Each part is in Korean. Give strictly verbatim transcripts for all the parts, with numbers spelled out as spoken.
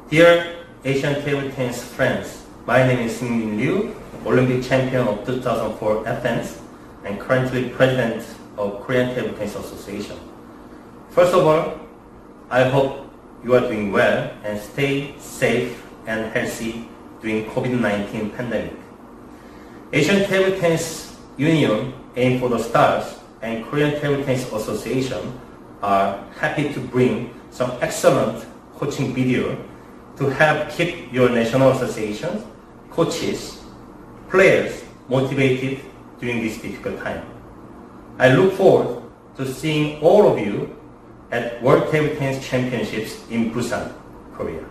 Dear Asian Table Tennis friends, my name is Seung-min Liu, Olympic champion of two thousand four Athens and currently president of Korean Table Tennis Association. First of all, I hope you are doing well and stay safe and healthy during COVID nineteen pandemic. Asian Table Tennis Union, Aim for the Stars, and Korean Table Tennis Association are happy to bring some excellent coaching video to help keep your national associations, coaches, players motivated during this difficult time. I look forward to seeing all of you at World Table Tennis Championships in Busan, Korea.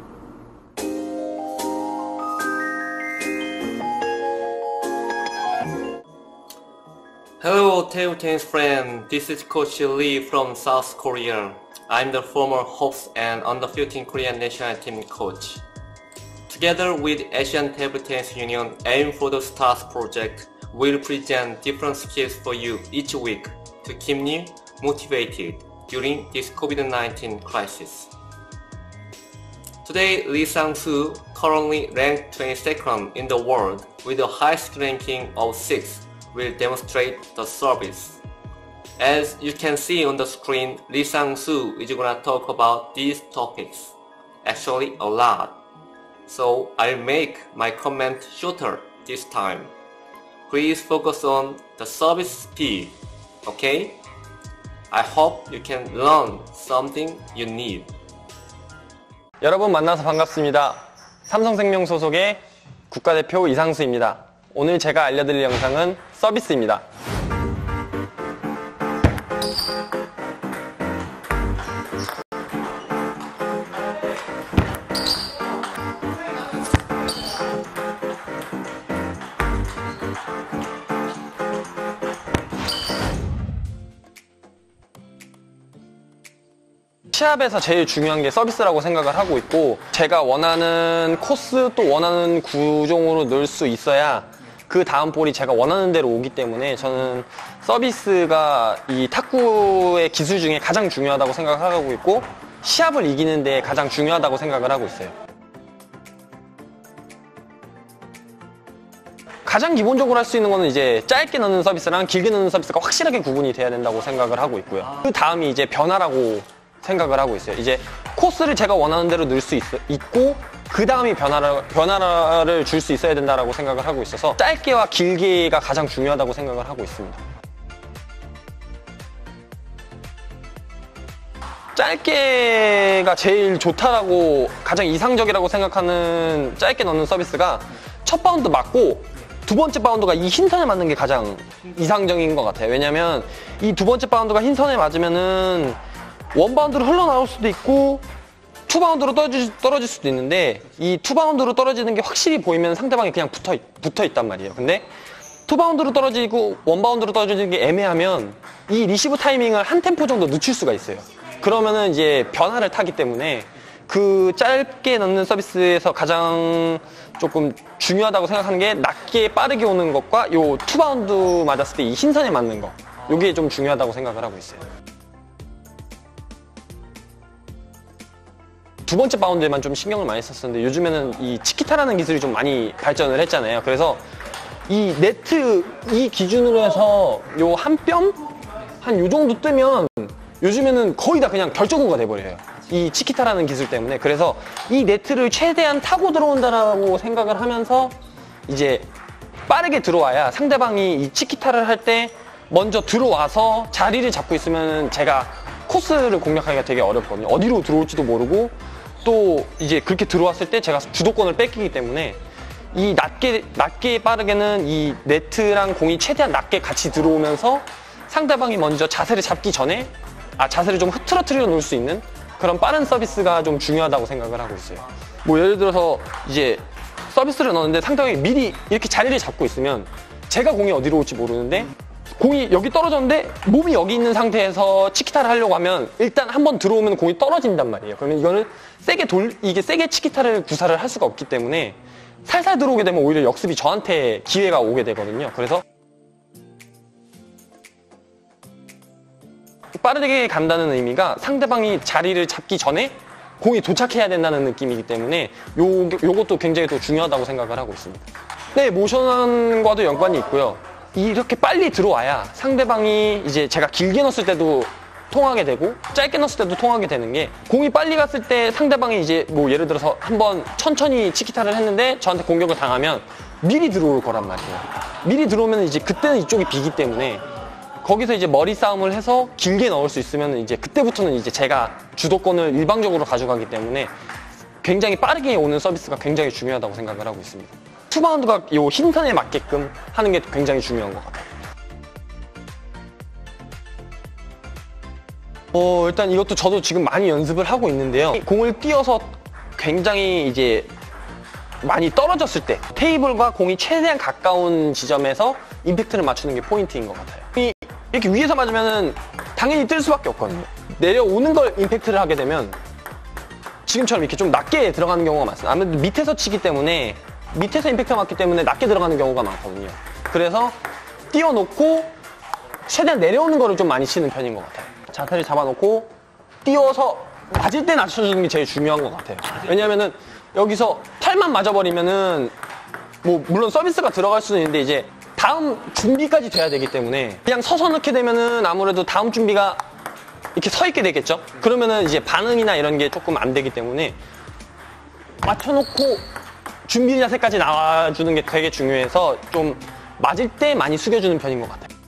Hello table tennis friend, this is Coach Lee from South Korea. I'm the former host and under fifteen Korean national team coach. Together with Asian Table Tennis Union Aim for the Stars project, we'll present different skills for you each week to keep you motivated during this COVID nineteen crisis. Today, Lee Sang-soo, currently ranked twenty-second in the world with the highest ranking of six, will demonstrate the service. As you can see on the screen, Lee Sang-soo is gonna talk about these topics, actually a lot. So I'll make my comment shorter this time. Please focus on the service speed, okay? I hope you can learn something you need. 여러분 만나서 반갑습니다. 삼성생명 소속의 국가대표 이상수입니다. 오늘 제가 알려드릴 영상은 서비스입니다. 시합에서 제일 중요한 게 서비스라고 생각을 하고 있고, 제가 원하는 코스 또 원하는 구종으로 넣을 수 있어야 그 다음 볼이 제가 원하는 대로 오기 때문에 저는 서비스가 이 탁구의 기술 중에 가장 중요하다고 생각을 하고 있고, 시합을 이기는 데 가장 중요하다고 생각을 하고 있어요. 가장 기본적으로 할 수 있는 거는 이제 짧게 넣는 서비스랑 길게 넣는 서비스가 확실하게 구분이 돼야 된다고 생각을 하고 있고요. 그 다음이 이제 변화라고 생각을 하고 있어요. 이제 코스를 제가 원하는 대로 넣을 수 있, 있고 그 다음이 변화를, 변화를 줄 수 있어야 된다고 생각을 하고 있어서 짧게와 길게가 가장 중요하다고 생각을 하고 있습니다. 짧게가 제일 좋다라고, 가장 이상적이라고 생각하는 짧게 넣는 서비스가 첫 바운드 맞고 두 번째 바운드가 이 흰선에 맞는 게 가장 이상적인 것 같아요. 왜냐면 이 두 번째 바운드가 흰선에 맞으면은 원 바운드로 흘러나올 수도 있고 투 바운드로 떨어질, 떨어질 수도 있는데, 이 투 바운드로 떨어지는 게 확실히 보이면 상대방이 그냥 붙어, 붙어 있단 말이에요. 근데 투 바운드로 떨어지고 원 바운드로 떨어지는 게 애매하면 이 리시브 타이밍을 한 템포 정도 늦출 수가 있어요. 그러면은 이제 변화를 타기 때문에 그 짧게 넣는 서비스에서 가장 조금 중요하다고 생각하는 게 낮게 빠르게 오는 것과 요 투 바운드 맞았을 때 이 흰선에 맞는 거, 요게 좀 중요하다고 생각을 하고 있어요. 두 번째 바운드에만 좀 신경을 많이 썼었는데, 요즘에는 이 치키타라는 기술이 좀 많이 발전을 했잖아요. 그래서 이 네트 이 기준으로 해서 요 한 뼘? 한 요 정도 뜨면 요즘에는 거의 다 그냥 결정구가 돼버려요. 이 치키타라는 기술 때문에. 그래서 이 네트를 최대한 타고 들어온다라고 생각을 하면서 이제 빠르게 들어와야 상대방이 이 치키타를 할 때 먼저 들어와서 자리를 잡고 있으면 제가 코스를 공략하기가 되게 어렵거든요. 어디로 들어올지도 모르고 또 이제 그렇게 들어왔을 때 제가 주도권을 뺏기기 때문에 이 낮게, 낮게 빠르게는 이 네트랑 공이 최대한 낮게 같이 들어오면서 상대방이 먼저 자세를 잡기 전에 아 자세를 좀 흐트러뜨려 놓을 수 있는 그런 빠른 서비스가 좀 중요하다고 생각을 하고 있어요. 뭐 예를 들어서 이제 서비스를 넣었는데 상대방이 미리 이렇게 자리를 잡고 있으면 제가 공이 어디로 올지 모르는데 공이 여기 떨어졌는데 몸이 여기 있는 상태에서 치키타를 하려고 하면 일단 한번 들어오면 공이 떨어진단 말이에요. 그러면 이거는 세게 돌, 이게 세게 치키타를 구사를 할 수가 없기 때문에 살살 들어오게 되면 오히려 역습이 저한테 기회가 오게 되거든요. 그래서 빠르게 간다는 의미가 상대방이 자리를 잡기 전에 공이 도착해야 된다는 느낌이기 때문에 요, 요것도 굉장히 또 중요하다고 생각을 하고 있습니다. 네, 모션과도 연관이 있고요. 이렇게 빨리 들어와야 상대방이 이제 제가 길게 넣었을 때도 통하게 되고 짧게 넣었을 때도 통하게 되는 게, 공이 빨리 갔을 때 상대방이 이제 뭐 예를 들어서 한번 천천히 치키타를 했는데 저한테 공격을 당하면 미리 들어올 거란 말이에요. 미리 들어오면 이제 그때는 이쪽이 비기 때문에 거기서 이제 머리 싸움을 해서 길게 넣을 수 있으면 이제 그때부터는 이제 제가 주도권을 일방적으로 가져가기 때문에 굉장히 빠르게 오는 서비스가 굉장히 중요하다고 생각을 하고 있습니다. 투바운드가 요 흰선에 맞게끔 하는 게 굉장히 중요한 것 같아요. 어, 일단 이것도 저도 지금 많이 연습을 하고 있는데요. 공을 띄어서 굉장히 이제 많이 떨어졌을 때 테이블과 공이 최대한 가까운 지점에서 임팩트를 맞추는 게 포인트인 것 같아요. 이, 이렇게 위에서 맞으면 당연히 뜰 수밖에 없거든요. 내려오는 걸 임팩트를 하게 되면 지금처럼 이렇게 좀 낮게 들어가는 경우가 많습니다. 아무래도 밑에서 치기 때문에, 밑에서 임팩트가 맞기 때문에 낮게 들어가는 경우가 많거든요. 그래서 띄워놓고 최대한 내려오는 거를 좀 많이 치는 편인 것 같아요. 자세를 잡아놓고 띄워서 맞을 때 낮춰주는 게 제일 중요한 것 같아요. 왜냐면은 여기서 팔만 맞아버리면은 뭐 물론 서비스가 들어갈 수는 있는데 이제 다음 준비까지 돼야 되기 때문에 그냥 서서 넣게 되면은 아무래도 다음 준비가 이렇게 서 있게 되겠죠. 그러면은 이제 반응이나 이런 게 조금 안 되기 때문에 맞춰놓고 준비 자세까지 나와주는 게 되게 중요해서 좀 맞을 때 많이 숙여주는 편인 것 같아요.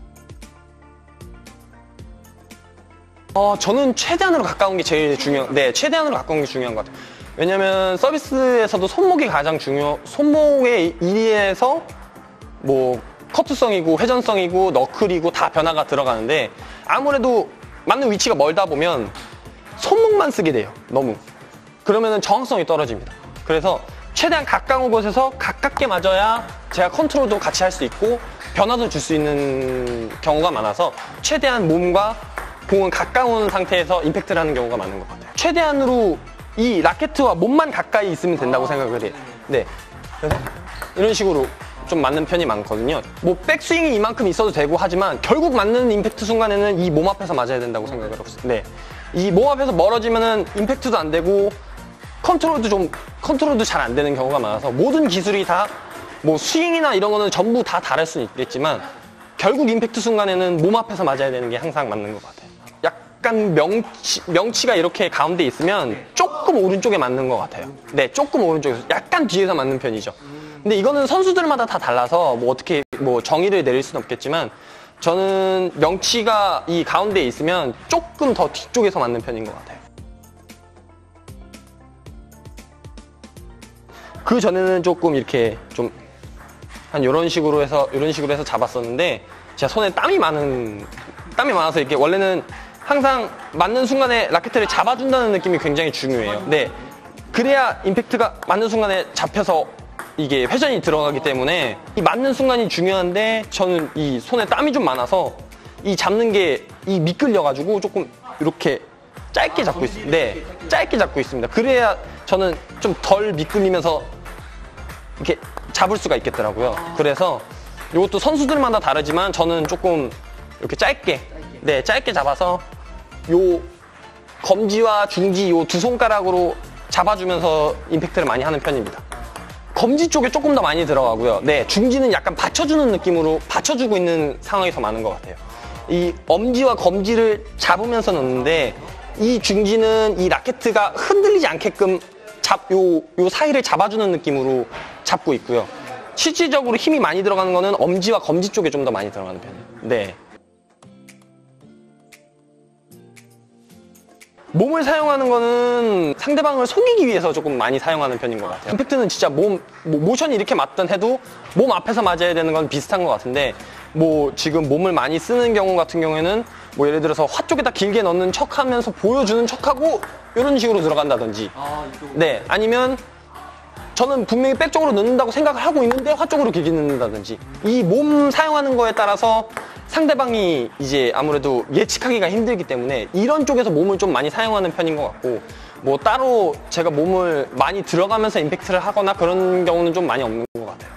어, 저는 최대한으로 가까운 게 제일 중요, 네, 최대한으로 가까운 게 중요한 것 같아요. 왜냐면 서비스에서도 손목이 가장 중요, 손목의 일위에서 뭐 커트성이고 회전성이고 너클이고 다 변화가 들어가는데 아무래도 맞는 위치가 멀다 보면 손목만 쓰게 돼요. 너무. 그러면은 정확성이 떨어집니다. 그래서 최대한 가까운 곳에서 가깝게 맞아야 제가 컨트롤도 같이 할 수 있고 변화도 줄 수 있는 경우가 많아서 최대한 몸과 공은 가까운 상태에서 임팩트를 하는 경우가 많은 것 같아요. 최대한으로 이 라켓과 몸만 가까이 있으면 된다고 생각을 해요. 네. 그래서 이런 식으로 좀 맞는 편이 많거든요. 뭐 백스윙이 이만큼 있어도 되고 하지만 결국 맞는 임팩트 순간에는 이 몸 앞에서 맞아야 된다고 생각을 하고 있어요. 네. 이 몸 앞에서 멀어지면은 임팩트도 안 되고 컨트롤도 좀 컨트롤도 잘 안 되는 경우가 많아서 모든 기술이 다 뭐 스윙이나 이런 거는 전부 다 다를 수는 있겠지만 결국 임팩트 순간에는 몸 앞에서 맞아야 되는 게 항상 맞는 것 같아요. 약간 명치, 명치가 이렇게 가운데 있으면 조금 오른쪽에 맞는 것 같아요. 네, 조금 오른쪽에서 약간 뒤에서 맞는 편이죠. 근데 이거는 선수들마다 다 달라서 뭐 어떻게 뭐 정의를 내릴 수는 없겠지만 저는 명치가 이 가운데에 있으면 조금 더 뒤쪽에서 맞는 편인 것 같아요. 그 전에는 조금 이렇게 좀 한 이런 식으로 해서 이런 식으로 해서 잡았었는데 제가 손에 땀이 많은 땀이 많아서 이렇게 원래는 항상 맞는 순간에 라켓을 잡아준다는 느낌이 굉장히 중요해요. 네, 그래야 임팩트가 맞는 순간에 잡혀서 이게 회전이 들어가기 때문에 이 맞는 순간이 중요한데 저는 이 손에 땀이 좀 많아서 이 잡는 게 이 미끌려가지고 조금 이렇게 짧게 잡고 있습니다. 네, 짧게 잡고 있습니다. 그래야 저는 좀 덜 미끌리면서 이렇게 잡을 수가 있겠더라고요. 그래서 이것도 선수들마다 다르지만 저는 조금 이렇게 짧게, 네, 짧게 잡아서 요 검지와 중지 요 두 손가락으로 잡아주면서 임팩트를 많이 하는 편입니다. 검지 쪽에 조금 더 많이 들어가고요. 네, 중지는 약간 받쳐주는 느낌으로 받쳐주고 있는 상황이 더 많은 것 같아요. 이 엄지와 검지를 잡으면서 넣는데 이 중지는 이 라켓가 흔들리지 않게끔 잡, 요, 요 사이를 잡아주는 느낌으로 잡고 있고요. 실질적으로 힘이 많이 들어가는 거는 엄지와 검지 쪽에 좀 더 많이 들어가는 편이에요. 네. 몸을 사용하는 거는 상대방을 속이기 위해서 조금 많이 사용하는 편인 것 같아요. 임팩트는 진짜 몸, 뭐 모션이 이렇게 맞든 해도 몸 앞에서 맞아야 되는 건 비슷한 것 같은데 뭐 지금 몸을 많이 쓰는 경우 같은 경우에는 뭐 예를 들어서 화 쪽에다 길게 넣는 척 하면서 보여주는 척하고 이런 식으로 들어간다든지 네, 아니면 저는 분명히 백 쪽으로 넣는다고 생각을 하고 있는데 화 쪽으로 길게 넣는다든지 이 몸 사용하는 거에 따라서 상대방이 이제 아무래도 예측하기가 힘들기 때문에 이런 쪽에서 몸을 좀 많이 사용하는 편인 것 같고 뭐 따로 제가 몸을 많이 들어가면서 임팩트를 하거나 그런 경우는 좀 많이 없는 것 같아요.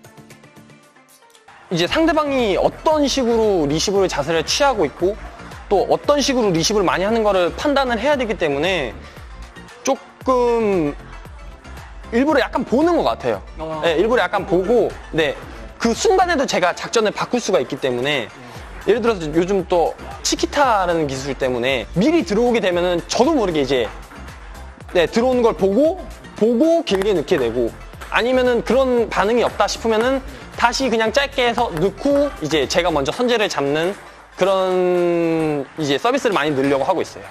이제 상대방이 어떤 식으로 리시브를 자세를 취하고 있고 또 또 어떤 식으로 리시브를 많이 하는 거를 판단을 해야 되기 때문에 조금 일부러 약간 보는 것 같아요. 어. 네, 일부러 약간 보고, 네, 그 순간에도 제가 작전을 바꿀 수가 있기 때문에 예를 들어서 요즘 또 치키타라는 기술 때문에 미리 들어오게 되면은 저도 모르게 이제 네, 들어오는 걸 보고 보고 길게 넣게 되고, 아니면은 그런 반응이 없다 싶으면은 다시 그냥 짧게 해서 넣고 이제 제가 먼저 선제를 잡는 그런 이제 서비스를 많이 넣으려고 하고 있어요.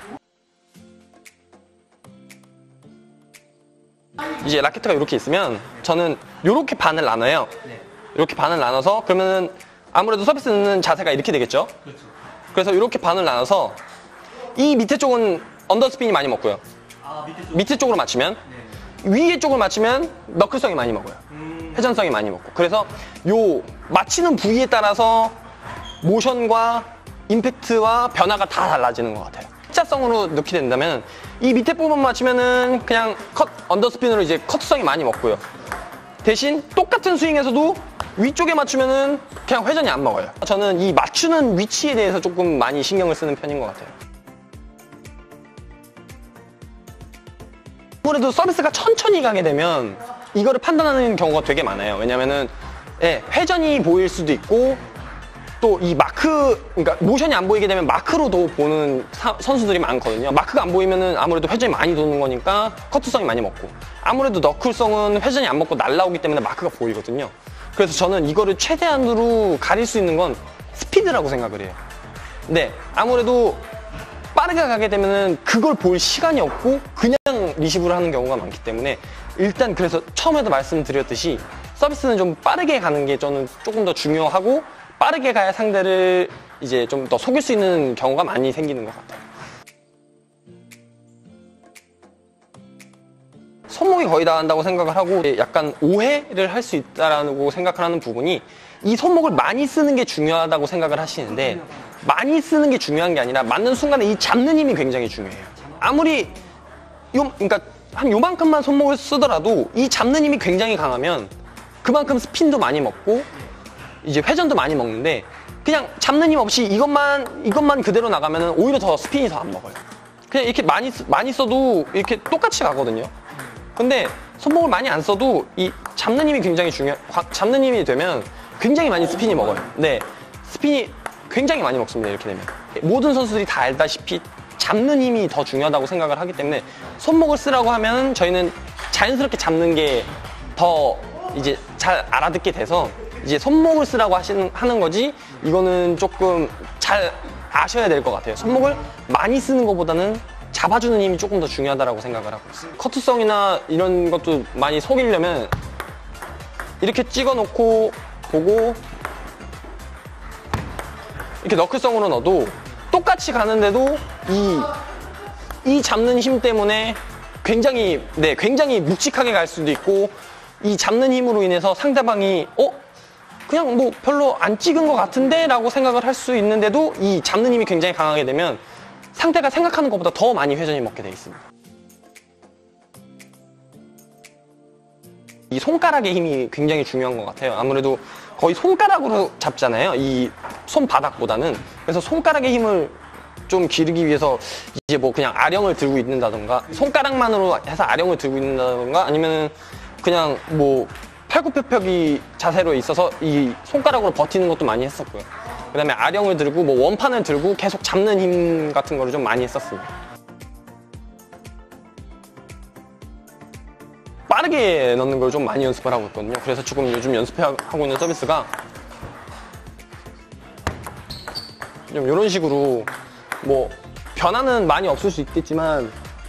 이제 라켓가 이렇게 있으면 저는 이렇게 반을 나눠요. 이렇게 반을 나눠서 그러면은 아무래도 서비스 넣는 자세가 이렇게 되겠죠. 그래서 이렇게 반을 나눠서 이 밑에 쪽은 언더스핀이 많이 먹고요. 아, 밑에 쪽. 밑에 쪽으로 맞추면 위에 쪽을 맞추면 너클성이 많이 먹어요. 회전성이 많이 먹고. 그래서 요 맞히는 부위에 따라서 모션과 임팩트와 변화가 다 달라지는 것 같아요. 일자성으로 넣게 된다면 이 밑에 부분 맞추면은 그냥 컷 언더스핀으로 이제 커트성이 많이 먹고요. 대신 똑같은 스윙에서도 위쪽에 맞추면은 그냥 회전이 안 먹어요. 저는 이 맞추는 위치에 대해서 조금 많이 신경을 쓰는 편인 것 같아요. 아무래도 서비스가 천천히 가게 되면 이거를 판단하는 경우가 되게 많아요. 왜냐면은 예, 회전이 보일 수도 있고 또 이 마크, 그러니까 모션이 안 보이게 되면 마크로도 보는 사, 선수들이 많거든요. 마크가 안 보이면은 아무래도 회전이 많이 도는 거니까 커트성이 많이 먹고, 아무래도 너클성은 회전이 안 먹고 날라오기 때문에 마크가 보이거든요. 그래서 저는 이거를 최대한으로 가릴 수 있는 건 스피드라고 생각을 해요. 네, 아무래도 빠르게 가게 되면은 그걸 볼 시간이 없고 그냥 리시브를 하는 경우가 많기 때문에 일단 그래서 처음에도 말씀드렸듯이 서비스는 좀 빠르게 가는 게 저는 조금 더 중요하고, 빠르게 가야 상대를 이제 좀 더 속일 수 있는 경우가 많이 생기는 것 같아요. 손목이 거의 다 한다고 생각을 하고 약간 오해를 할 수 있다라고 생각하는 부분이, 이 손목을 많이 쓰는 게 중요하다고 생각을 하시는데 많이 쓰는 게 중요한 게 아니라 맞는 순간에 이 잡는 힘이 굉장히 중요해요. 아무리 요, 그러니까 한 요만큼만 손목을 쓰더라도 이 잡는 힘이 굉장히 강하면 그만큼 스핀도 많이 먹고 이제 회전도 많이 먹는데, 그냥 잡는 힘 없이 이것만 이것만 그대로 나가면은 오히려 더 스핀이 더 안 먹어요. 그냥 이렇게 많이 많이 써도 이렇게 똑같이 가거든요. 근데 손목을 많이 안 써도 이 잡는 힘이 굉장히 중요. 잡는 힘이 되면 굉장히 많이 스핀이 먹어요. 네, 스핀이 굉장히 많이 먹습니다. 이렇게 되면 모든 선수들이 다 알다시피 잡는 힘이 더 중요하다고 생각을 하기 때문에 손목을 쓰라고 하면 저희는 자연스럽게 잡는 게 더 이제 잘 알아듣게 돼서 이제 손목을 쓰라고 하시는, 하는 거지, 이거는 조금 잘 아셔야 될 것 같아요. 손목을 많이 쓰는 것보다는 잡아주는 힘이 조금 더 중요하다고 생각을 하고 있어요. 커트성이나 이런 것도 많이 속이려면 이렇게 찍어 놓고 보고 이렇게 너클성으로 넣어도 똑같이 가는데도 이, 이 잡는 힘 때문에 굉장히, 네, 굉장히 묵직하게 갈 수도 있고, 이 잡는 힘으로 인해서 상대방이 어? 그냥 뭐 별로 안 찍은 것 같은데? 라고 생각을 할 수 있는데도 이 잡는 힘이 굉장히 강하게 되면 상대가 생각하는 것보다 더 많이 회전이 먹게 돼 있습니다. 이 손가락의 힘이 굉장히 중요한 것 같아요. 아무래도 거의 손가락으로 잡잖아요. 이 손바닥보다는. 그래서 손가락의 힘을 좀 기르기 위해서 이제 뭐 그냥 아령을 들고 있는다던가, 손가락만으로 해서 아령을 들고 있는다던가, 아니면 그냥 뭐 팔굽혀펴기 자세로 있어서 이 손가락으로 버티는 것도 많이 했었고요. 그 다음에 아령을 들고 뭐 원판을 들고 계속 잡는 힘 같은 거를 좀 많이 했었습니다. 빠르게 넣는 걸 좀 많이 연습을 하고 있거든요. 그래서 지금 요즘 연습하고 있는 서비스가 좀 이런 식으로, 뭐 변화는 많이 없을 수 있겠지만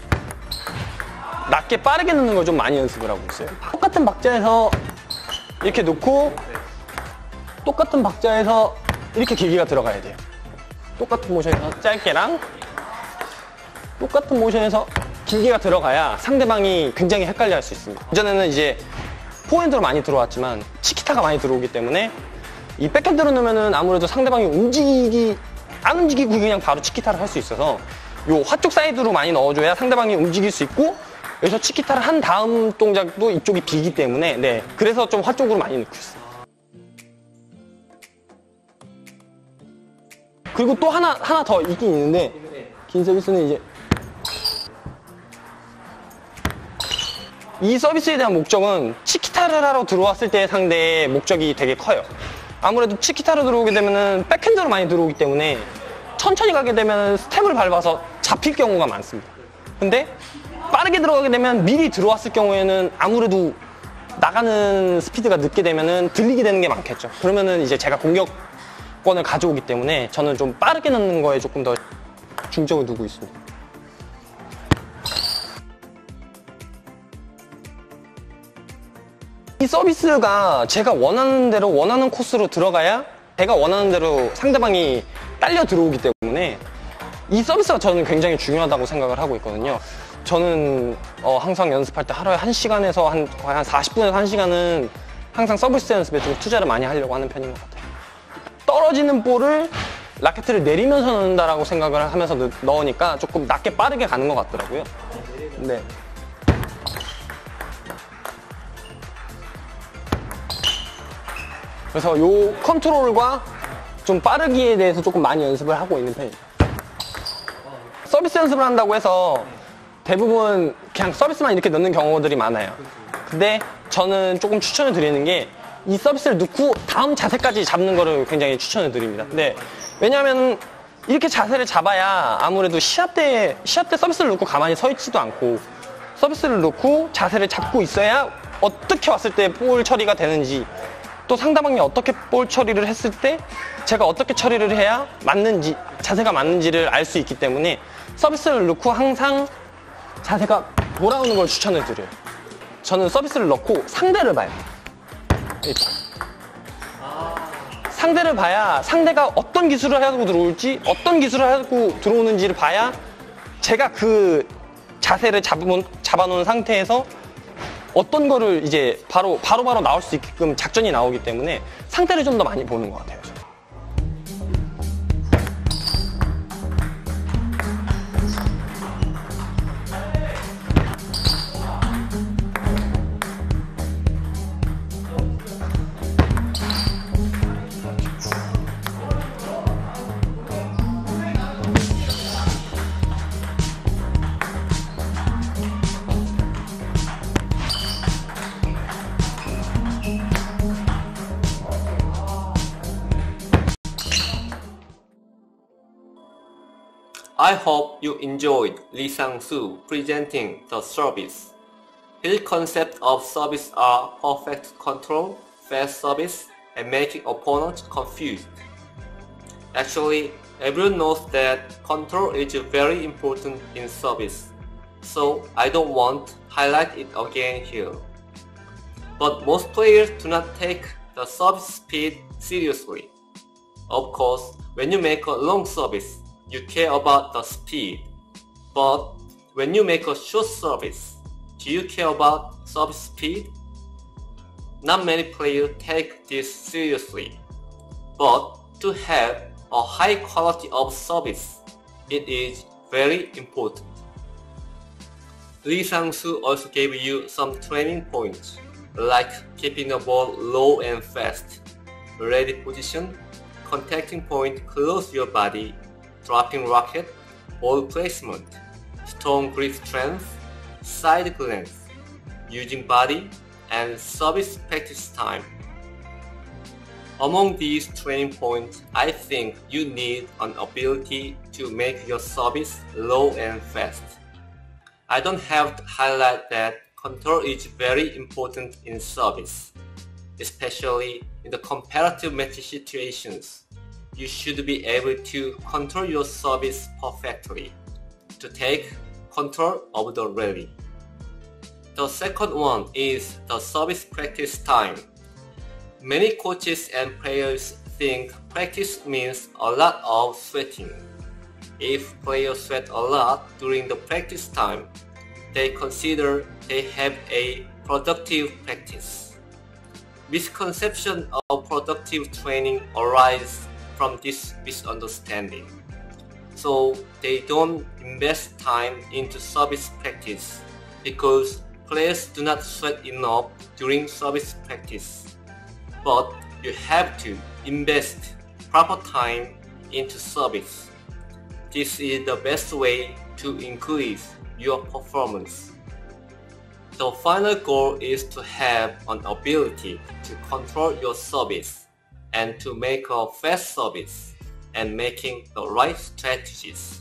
낮게 빠르게 넣는 걸 좀 많이 연습을 하고 있어요. 똑같은 박자에서 이렇게 놓고 똑같은 박자에서 이렇게 길기가 들어가야 돼요. 똑같은 모션에서 짧게랑 똑같은 모션에서 길기가 들어가야 상대방이 굉장히 헷갈려 할 수 있습니다. 이전에는 이제 포핸드로 많이 들어왔지만 치키타가 많이 들어오기 때문에 이 백핸드로 넣으면은 아무래도 상대방이 움직이기 안 움직이고 그냥 바로 치키타를 할 수 있어서 요 화쪽 사이드로 많이 넣어줘야 상대방이 움직일 수 있고, 여기서 치키타를 한 다음 동작도 이쪽이 비기 때문에, 네, 그래서 좀 화쪽으로 많이 넣고 있어요. 그리고 또 하나 하나 더 있긴 있는데 긴 서비스는 이제 이 서비스에 대한 목적은 치키타를 하러 들어왔을 때의 상대의 목적이 되게 커요. 아무래도 치키타로 들어오게 되면은 백핸드로 많이 들어오기 때문에 천천히 가게 되면 스텝을 밟아서 잡힐 경우가 많습니다. 근데 빠르게 들어가게 되면 미리 들어왔을 경우에는 아무래도 나가는 스피드가 늦게 되면은 들리게 되는 게 많겠죠. 그러면은 이제 제가 공격권을 가져오기 때문에 저는 좀 빠르게 넣는 거에 조금 더 중점을 두고 있습니다. 이 서비스가 제가 원하는 대로 원하는 코스로 들어가야 제가 원하는 대로 상대방이 딸려 들어오기 때문에 이 서비스가 저는 굉장히 중요하다고 생각을 하고 있거든요. 저는 어 항상 연습할 때 하루에 한 시간에서 한, 거의 한 사십 분에서 한 시간은 항상 서비스 연습에 좀 투자를 많이 하려고 하는 편인 것 같아요. 떨어지는 볼을 라켓을 내리면서 넣는다라고 생각을 하면서 넣으니까 조금 낮게 빠르게 가는 것 같더라고요. 네. 그래서 요 컨트롤과 좀 빠르기에 대해서 조금 많이 연습을 하고 있는 편이에요. 서비스 연습을 한다고 해서 대부분 그냥 서비스만 이렇게 넣는 경우들이 많아요. 근데 저는 조금 추천을 드리는 게 이 서비스를 넣고 다음 자세까지 잡는 거를 굉장히 추천을 드립니다. 근데 왜냐하면 이렇게 자세를 잡아야 아무래도 시합 때 시합 때 서비스를 넣고 가만히 서 있지도 않고 서비스를 넣고 자세를 잡고 있어야 어떻게 왔을 때 볼 처리가 되는지 또 상대방이 어떻게 볼 처리를 했을 때 제가 어떻게 처리를 해야 맞는지 자세가 맞는지를 알 수 있기 때문에 서비스를 넣고 항상 자세가 돌아오는 걸 추천을 드려요. 저는 서비스를 넣고 상대를 봐요. 이렇게. 상대를 봐야 상대가 어떤 기술을 하고 들어올지 어떤 기술을 하고 들어오는지를 봐야 제가 그 자세를 잡아놓은, 잡아놓은 상태에서 어떤 거를 이제 바로 바로 바로 나올 수 있게끔 작전이 나오기 때문에 상태를 좀 더 많이 보는 것 같아요. 저는. I hope you enjoyed Lee Sang-soo presenting the service. His concepts of service are perfect control, fast service, and making opponents confused. Actually, everyone knows that control is very important in service, so I don't want to highlight it again here. But most players do not take the service speed seriously. Of course, when you make a long service, you care about the speed. But when you make a short service, do you care about service speed? Not many players take this seriously. But to have a high quality of service, it is very important. Lee Sang-soo also gave you some training points, like keeping the ball low and fast, ready position, contacting point close to your body, dropping racket, ball placement, strong grip strength, side glance, using body, and service practice time. Among these training points, I think you need an ability to make your service low and fast. I don't have to highlight that control is very important in service, especially in the comparative match situations. You should be able to control your service perfectly to take control of the rally. The second one is the service practice time. Many coaches and players think practice means a lot of sweating. If players sweat a lot during the practice time, they consider they have a productive practice. Misconception of productive training arises from this misunderstanding. So they don't invest time into service practice because players do not sweat enough during service practice. But you have to invest proper time into service. This is the best way to increase your performance. The final goal is to have an ability to control your service and to make a fast service and making the right strategies.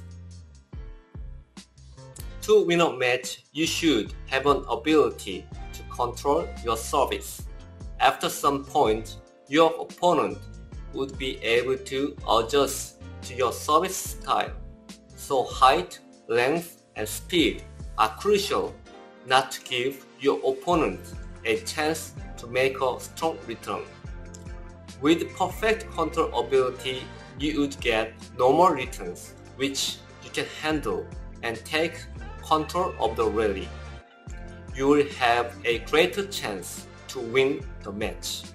To win a match, you should have an ability to control your service. After some point, your opponent would be able to adjust to your service style. So height, length, and speed are crucial not to give your opponent a chance to make a strong return. With perfect control ability, you would get normal returns, which you can handle and take control of the rally. You will have a greater chance to win the match.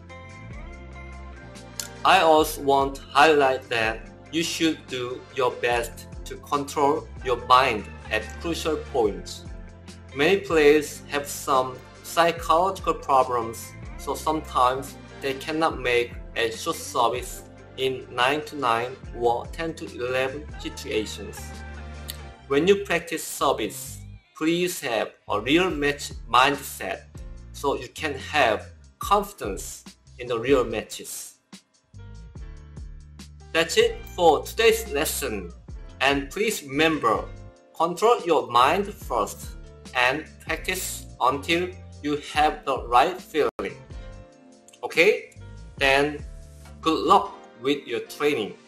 I also want to highlight that you should do your best to control your mind at crucial points. Many players have some psychological problems, so sometimes they cannot make a short service in nine to nine or ten to eleven situations. When you practice service, please have a real match mindset so you can have confidence in the real matches. That's it for today's lesson, and please remember, control your mind first and practice until you have the right feeling. Okay? Then good luck with your training.